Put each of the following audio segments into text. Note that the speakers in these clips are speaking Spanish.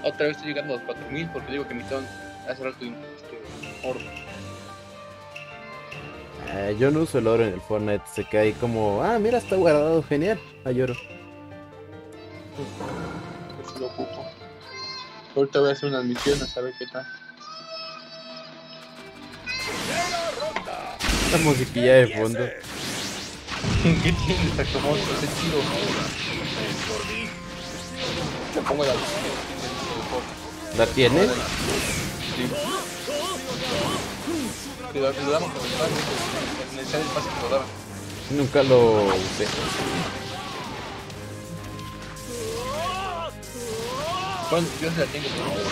Otra vez estoy llegando a los 4000 porque digo que mi ton hace rato oro. Yo no uso el oro en el Fortnite, se cae como, mira, está guardado, genial, hay oro. Pues lo ocupo. Ahorita voy a hacer unas misiones a ver qué tal. La musiquilla de fondo. ¿Qué tiene esta como ese tiro? Te pongo la ¿La tiene? Sí. Te lo damos con el pase, necesitas el pase que lo daba. Nunca lo usé. Bueno, yo se la tengo.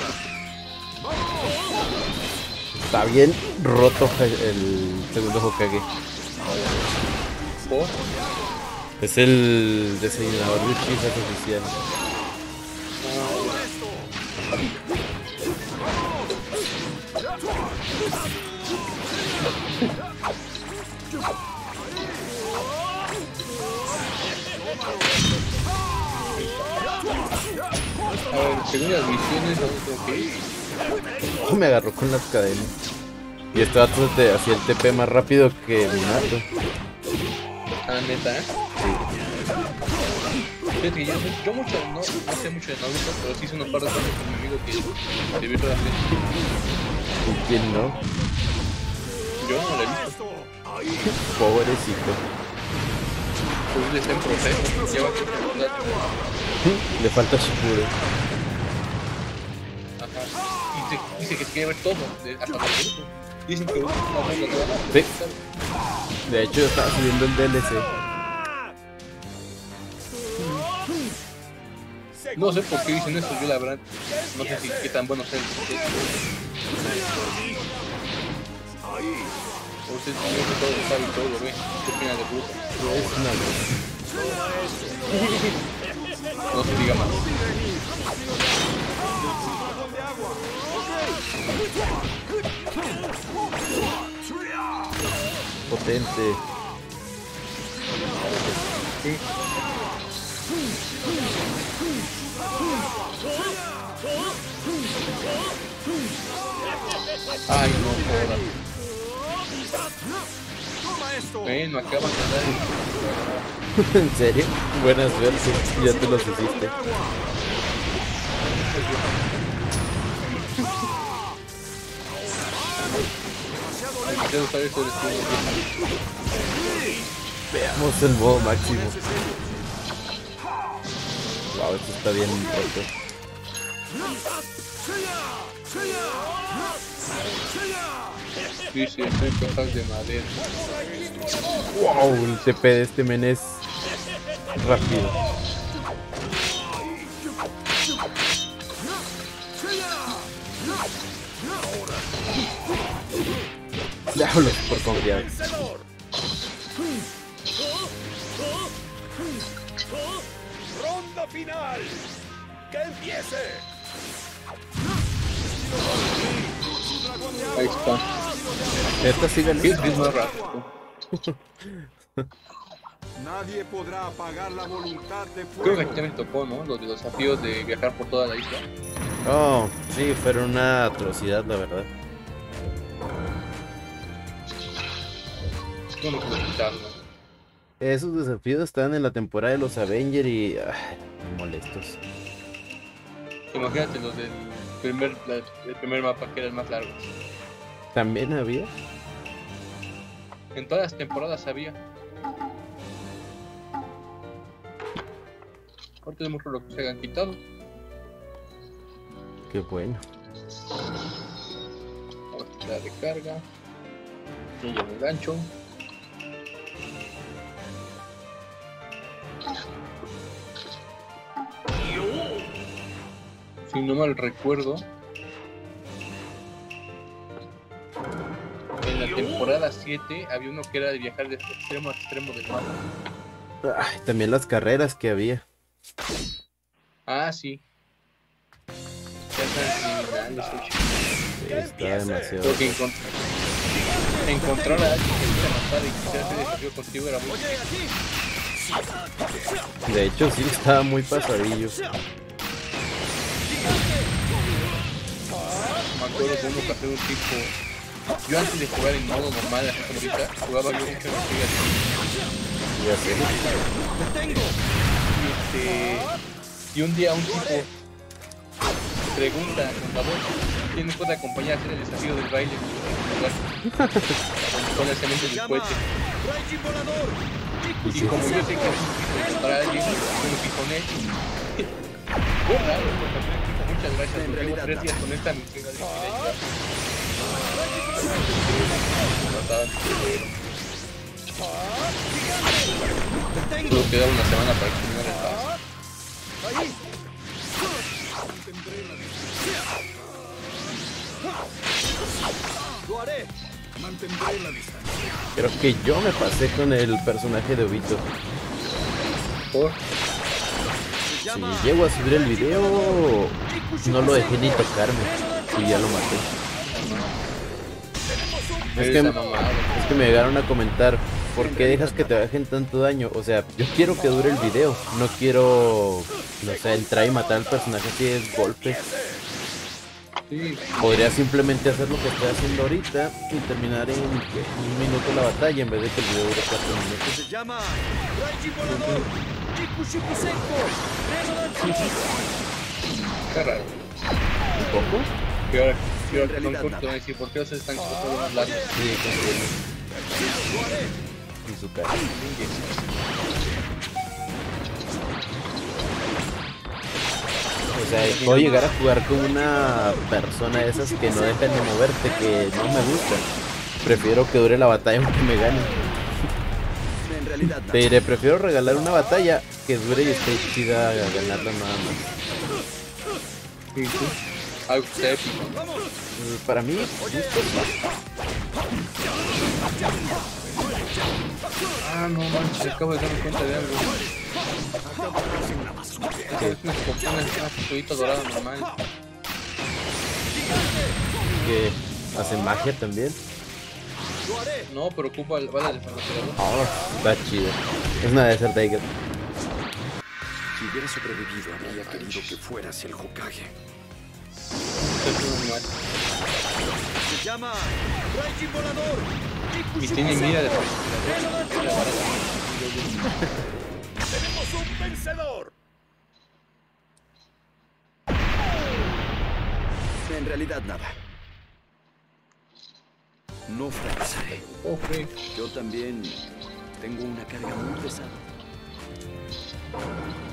Está bien roto el segundo Hokage. ¿Por? Es el diseñador de Uchiha oficial. A ver, según las misiones, ok. Me agarró con las cadenas. Y este vato te hacía el TP más rápido que Minato. Neta, ¿eh? Fíjate que yo mucho, no sé mucho de Naruto, pero sí hice unos par de cosas con mi amigo que te vi realmente. ¿Y quién no? Yo no lo he visto. Pobrecito. Pues él está en proceso, lleva Le falta Shippuden. Ajá. Y dice que se quiere ver todo, hasta Naruto. Dicen que una cosa que va a Sí. De hecho, estaba subiendo el DLC. No sé por qué dicen eso, yo la verdad no sé si qué tan bueno sea el proceso. O usted yo que todo lo sabe y todo lo ve. ¿Qué opina de Bruto? Es una broma. No se diga más. Potente. Sí. Ay, no jodas. Bueno, acaban de dar. ¿En serio? Buena suerte. Ya te los hiciste. Veamos el modo máximo. Wow, esto está bien roto. Sí, sí, estoy cosas de madera. Wow, el TP de este men es rápido. Le hablo por confiar. ¡Ronda final! ¡Que empiece! Ahí está. Esta sí ganó. ¿Qué es más rápido? Nadie podrá apagar la voluntad de Creo que fuego. aquí también tocó, ¿no? Los de los desafíos de viajar por toda la isla. Oh, sí, fueron una atrocidad, la verdad. Bueno, que lo quitaron, ¿no? Esos desafíos estaban en la temporada de los Avengers y... molestos. Imagínate los del el primer mapa que era el más largo. ¿También había? En todas las temporadas había. Ahorita demuestro lo que se hayan quitado. Qué bueno. Vamos a quitar la recarga. Y yo me engancho. Si no mal recuerdo, en la temporada 7 había uno que era de viajar de extremo a extremo del mapa. Ay, también las carreras que había. Ah, sí. Ya están eliminando eso, chicos. Sí, está demasiado. Creo que encontrar a alguien que quisiera matar y quisiera hacer desafío contigo era muy difícil. De hecho, sí, estaba muy pasadillo. acuerdo que uno pasé un tipo. Yo antes de jugar en modo normal, así como ahorita, jugaba yo mucho en Ya sé. y un día un tipo pregunta con la voz, ¿quién me puede acompañar a hacer el desafío del baile? Con el cemento del cohete. Y como yo sé que es difícil para alguien, yo me fui con él. Fue raro, porque al final dijo muchas gracias, porque llevo 3 días con esta misión de ayudar. Solo queda una semana para exterminar el paso. Lo haré. Mantendré la distancia. Creo que yo me pasé con el personaje de Obito. Por Si llego a subir el video, no lo dejé ni tocarme y ya lo maté. Es que me llegaron a comentar, ¿por qué dejas que te bajen tanto daño? O sea, yo quiero que dure el video, no quiero, no sé, entrar y matar al personaje así de golpes. sí, Podría simplemente hacer lo que estoy haciendo ahorita y terminar en un minuto la batalla en vez de que el video dure 4 minutos. Se llama Raiji Volador. Kikushiku Senko. qué raro. ¿Un poco? Y ahora que son cortos, van a decir, ¿por qué haces tan cortos más largos? Sí, y su cara. O sea, puedo llegar a jugar con una persona de esas que no dejan de moverte, que no me gusta. Prefiero que dure la batalla aunque me gane. En realidad, Te diré, prefiero regalar una batalla que dure y esté chida a ganarla nada más. Sí, sí. Algo que sea épico. Para mí, justo Ah, no manches, acabo de darme cuenta de algo. Es una pistollita dorada normal. que hacen magia también. No, pero ocupa balas de francotirador. Oh, está chido. Es una Desert Eagle. si hubiera sobrevivido, habría querido que fueras el Hokage. Se llama Raiji Volador. Y tiene mira de francotirador. ¡Tenemos un vencedor! En realidad, nada. No fracasaré. Oh, sí. Yo también tengo una carga muy pesada.